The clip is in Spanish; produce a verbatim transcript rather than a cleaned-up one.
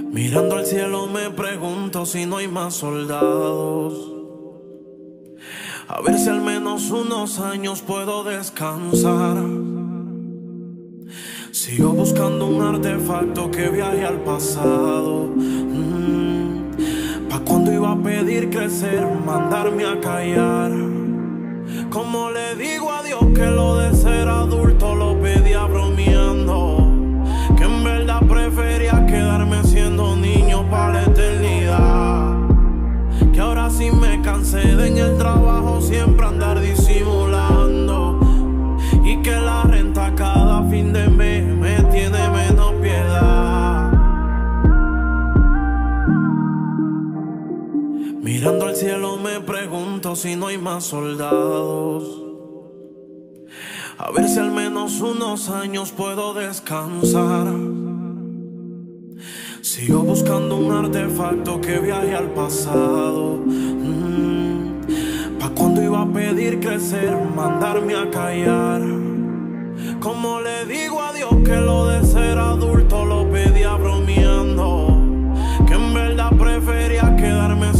Mirando al cielo me pregunto si no hay más soldados. A ver si al menos unos años puedo descansar. Sigo buscando un artefacto que viaje al pasado. mm, Pa' cuando iba a pedir crecer, mandarme a callar. Como le digo a Dios que lo de ser adulto lo pedía bromeando, que en verdad prefería quedarme siendo niño para la eternidad. Que ahora sí me cansé de en el trabajo siempre andar disimulando, y que la renta cada fin de mes me tiene menos piedad. Mirando al cielo me pregunto si no hay más soldados. A ver si al menos unos años puedo descansar. Sigo buscando un artefacto que viaje al pasado. mm, Pa' cuando iba a pedir crecer, mandarme a callar. Como le digo a Dios que lo de ser adulto lo pedía bromeando, que en verdad prefería quedarme